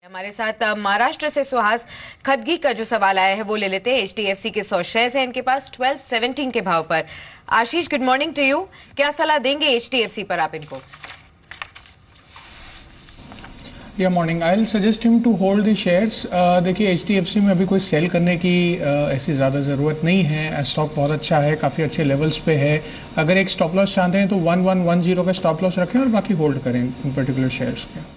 हमारे साथ महाराष्ट्र से सुहास खदगी का जो सवाल आया है वो ले लेते हैं। HDFC के 100 शेयर्स हैं इनके पास 1217 के भाव पर। Ashish, good morning to you. क्या सलाह देंगे HDFC पर आप इनको? या morning, I will suggest him to hold the shares. देखिए HDFC में अभी कोई सेल करने की ऐसी ज़्यादा ज़रूरत नहीं है। स्टॉक बहुत अच्छा है, काफ़ी अच्छे लेवल्स पे है। अगर एक स्टॉप लॉस चाहते हैं तो 1110 का स्टॉप लॉस रखें और बाकी होल्ड करें इन पर्टिकुलर शेयर्स के।